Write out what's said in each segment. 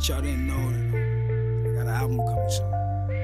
bet y'all didn't know that I got an album coming soon.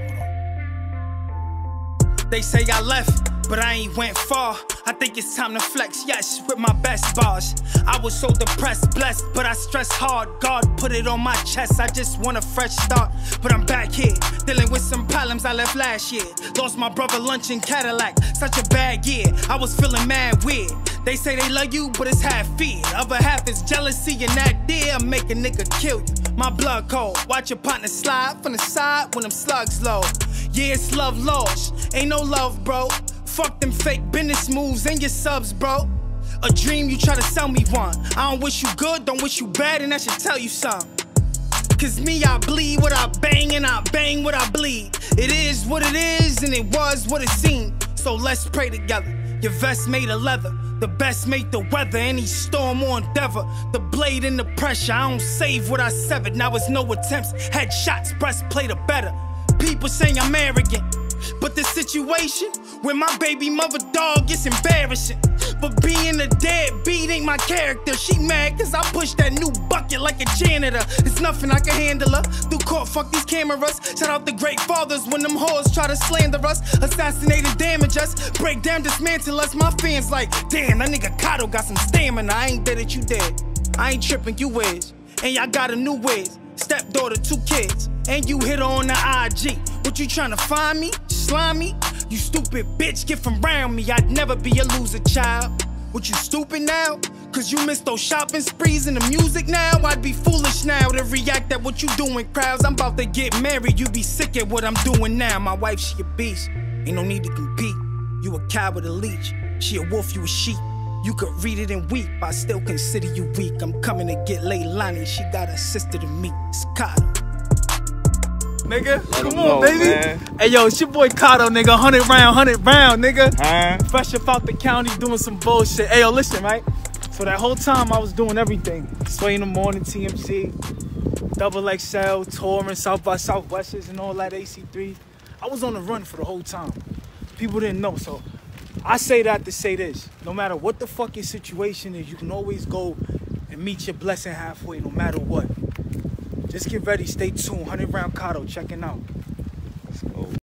Hold on. They say I left, but I ain't went far. I think it's time to flex, yes, with my best bars. I was so depressed, blessed, but I stress hard. God put it on my chest, I just want a fresh start. But I'm back here, dealing with some problems I left last year. Lost my brother lunch in Cadillac, such a bad year. I was feeling mad weird. They say they love you, but it's half fear. Other half is jealousy, and that dear make a nigga kill you. My blood cold, watch your partner slide from the side when them slugs low. Yeah, it's love lost, ain't no love, bro. Fuck them fake business moves and your subs, bro. A dream, you try to sell me one. I don't wish you good, don't wish you bad, and that should tell you something. Cause me, I bleed what I bang, and I bang what I bleed. It is what it is, and it was what it seemed. So let's pray together. Your vest made of leather, the best made the weather. Any storm or endeavor, the blade and the pressure. I don't save what I severed, now it's no attempts. Headshots, breastplate or better. People saying I'm arrogant, but the situation with my baby mother dog, it's embarrassing. But being a deadbeat ain't my character. She mad cause I push that new bucket like a janitor. It's nothing I can handle her. Through court, fuck these cameras. Shout out the great fathers when them whores try to slander us. Assassinate and damage us. Break down, dismantle us. My fans like, damn, that nigga Kato got some stamina. I ain't dead that you dead. I ain't tripping, you is. And y'all got a new wiz. Stepdaughter, 2 kids. And you hit her on the IG. What you tryna find me? Slime me? You stupid bitch, get from round me. I'd never be a loser, child. What, you stupid now? Cause you missed those shopping sprees and the music now? I'd be foolish now to react at what you doing, crowds. I'm about to get married, you be sick at what I'm doing now. My wife, she a beast, ain't no need to compete. You a cow with a leech, she a wolf, you a sheep. You could read it and weep, I still consider you weak. I'm coming to get Leilani, she got a sister to meet. It's Kato. Nigga, come on, baby. Man. Hey, yo, it's your boy Kato, nigga. 100 round, nigga. Fresh up out the county doing some bullshit. Hey, yo, listen, right? So that whole time I was doing everything. Sway in the morning, TMC, Double XL, touring, South by Southwesters and all that, AC3. I was on the run for the whole time. People didn't know, so I say that to say this. No matter what the fuck your situation is, you can always go and meet your blessing halfway, no matter what. Just get ready, stay tuned. 100 round Kato checking out. Let's go.